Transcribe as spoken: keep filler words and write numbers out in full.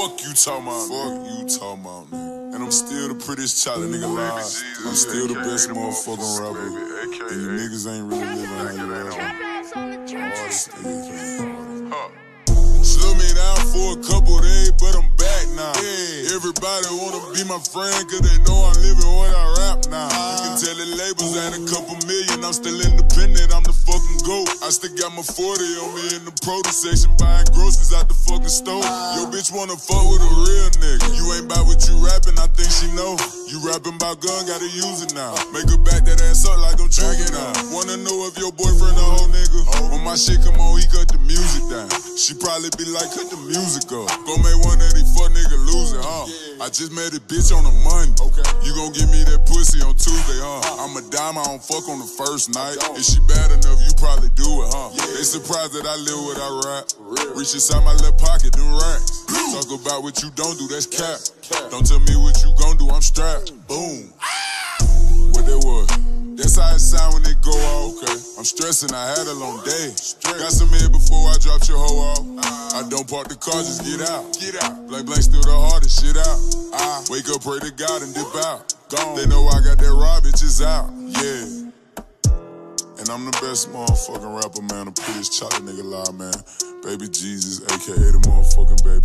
Fuck you talking about, fuck you talking about, nigga. And I'm still the prettiest child nigga alive. I'm still the best motherfucking rapper. And you niggas ain't really living how you live. Slow me down for a couple days, but I'm back now. Yeah. Everybody wanna be my friend, cause they know I'm living what I rap now. You can tell the labels ain't a couple million, I'm still independent, I'm the fucking GOAT. I still got my forty on me in the produce section, buying groceries out the fucking store. Yo, bitch wanna fuck with a real nigga. You ain't about what you rapping, I think she know. You rapping about gun, gotta use it now. Make her back that ass up like I'm dragging out. Wanna know if your boyfriend a whole nigga? When my shit come on, he cut the music down. She probably be like, cut the music up. Gon' make one of these fuck niggas lose it, huh? I just met a bitch on a Monday. Okay. You gon' give me that pussy on Tuesday, huh? I'm a dime, I don't fuck on the first night. If she bad enough, you probably do it, huh? Yeah. They surprised that I live what I rap. Reach inside my left pocket, them racks. Talk about what you don't do, that's cap. Don't tell me what you gon' do, I'm strapped. Boom. What that was? That's how it sound when it go off. Okay. I'm stressing, I had a long day. Got some head before I dropped your hoe off. I don't park the car, just get out. Get out. Blank blank still the hardest shit out. I wake up, pray to God and dip out. Gone. They know I got that raw bitches out. Yeah. And I'm the best motherfucking rapper, man. The prettiest chocolate nigga alive, man. Baby Jesus, aka the motherfucking baby.